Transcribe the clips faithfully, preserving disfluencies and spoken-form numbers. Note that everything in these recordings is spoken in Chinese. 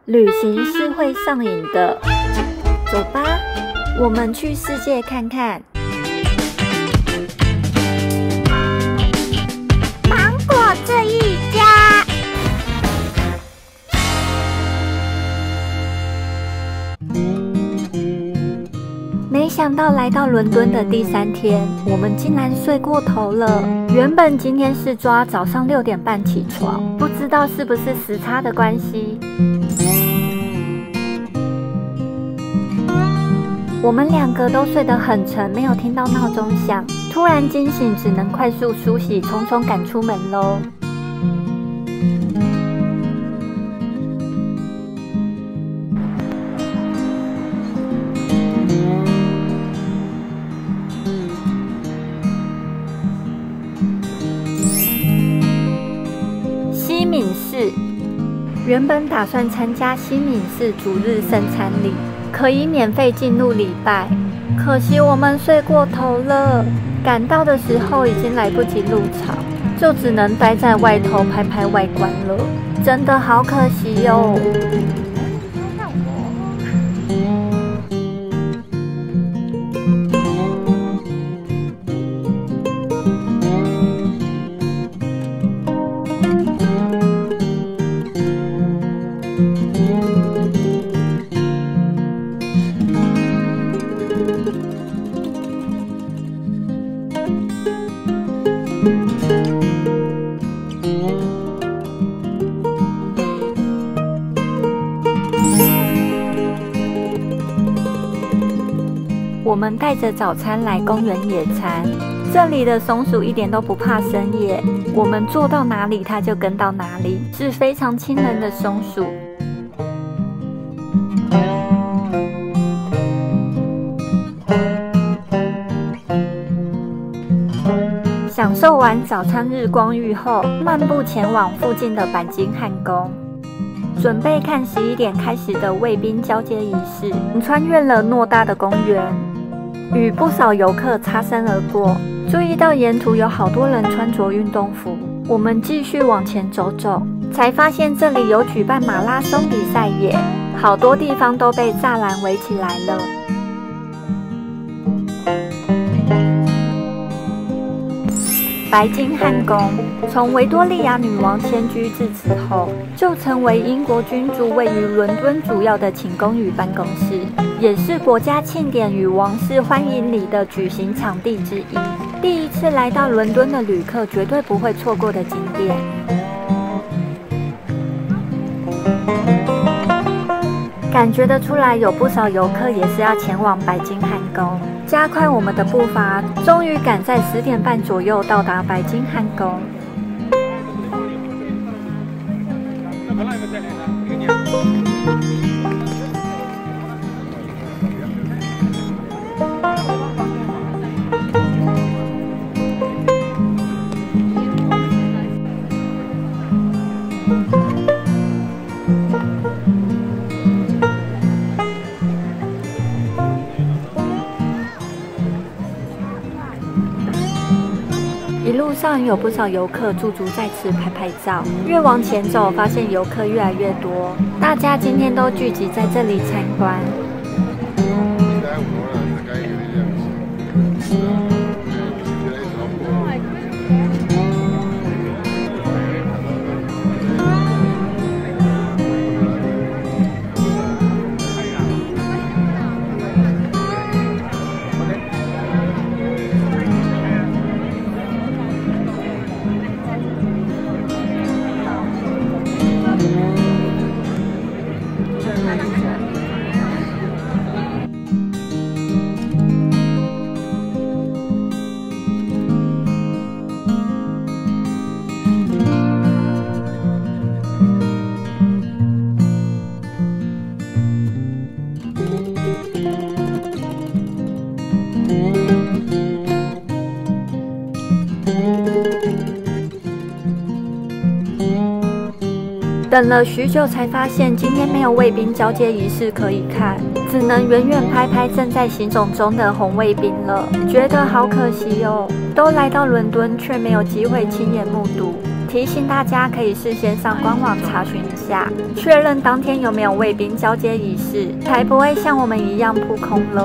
旅行是会上瘾的，走吧，我们去世界看看。 芒果这一家。 没想到来到伦敦的第三天，我们竟然睡过头了。原本今天是抓早上六点半起床，不知道是不是时差的关系。我们两个都睡得很沉，没有听到闹钟响。突然惊醒，只能快速梳洗，匆匆赶出门喽。西敏寺，原本打算参加西敏寺主日圣餐礼，可以免费进入礼拜，可惜我们睡过头了，赶到的时候已经来不及入场，就只能待在外头拍拍外观了，真的好可惜哟。我们带着早餐来公园野餐，这里的松鼠一点都不怕生耶，我们坐到哪里它就跟到哪里，是非常亲人的松鼠。享受完早餐日光浴后，漫步前往附近的白金汉宫，准备看十一点开始的卫兵交接仪式。穿越了偌大的公园，与不少游客擦身而过，注意到沿途有好多人穿着运动服。我们继续往前走走，才发现这里有举办马拉松比赛耶，好多地方都被栅栏围起来了。白金汉宫从维多利亚女王迁居至此后，就成为英国君主位于伦敦主要的寝宫与办公室，也是国家庆典与王室欢迎礼的举行场地之一。第一次来到伦敦的旅客绝对不会错过的景点。感觉得出来，有不少游客也是要前往白金汉宫。加快我们的步伐，终于赶在十点半左右到达白金汉宫。一路上有不少游客驻足在此拍拍照，越往前走，发现游客越来越多，大家今天都聚集在这里参观。等了许久才发现今天没有卫兵交接仪式可以看，只能远远拍拍正在行走中的红卫兵了，觉得好可惜哦。都来到伦敦，却没有机会亲眼目睹， 提醒大家可以事先上官网查询一下，确认当天有没有卫兵交接仪式，才不会像我们一样扑空了。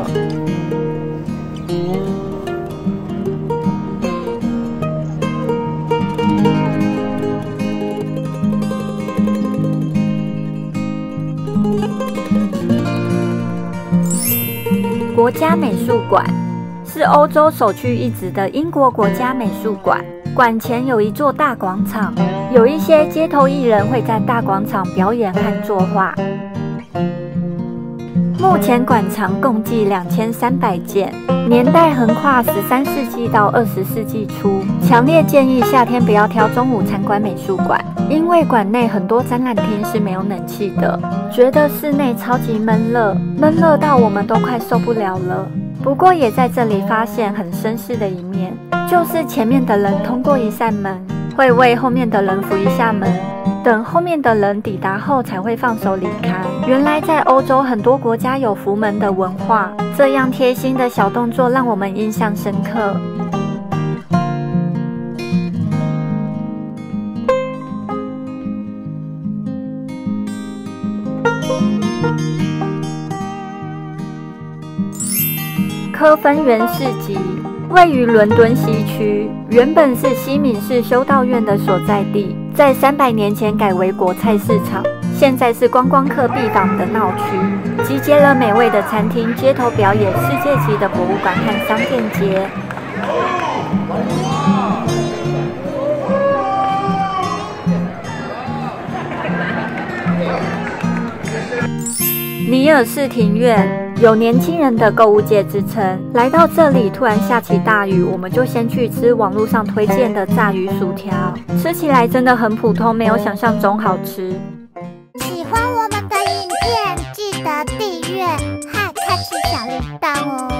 国家美术馆是欧洲首屈一指的英国国家美术馆。馆前有一座大广场，有一些街头艺人会在大广场表演和作画。目前馆藏共计两千三百件，年代横跨十三世纪到二十世纪初。强烈建议夏天不要挑中午参观美术馆，因为馆内很多展览厅是没有冷气的，觉得室内超级闷热，闷热到我们都快受不了了。不过也在这里发现很绅士的一面，就是前面的人通过一扇门，会为后面的人扶一下门，等后面的人抵达后才会放手离开。原来在欧洲很多国家有扶门的文化，这样贴心的小动作让我们印象深刻。科芬园市集位于伦敦西区，原本是西敏寺修道院的所在地，在三百年前改为果菜市场，现在是观光客必访的闹区，集结了美味的餐厅、街头表演、世界级的博物馆和商店街。尼尔士庭院有年轻人的购物界之称，来到这里突然下起大雨，我们就先去吃网络上推荐的炸鱼薯条，吃起来真的很普通，没有想象中好吃。 喜欢我们的影片，记得订阅和开启小铃铛哦。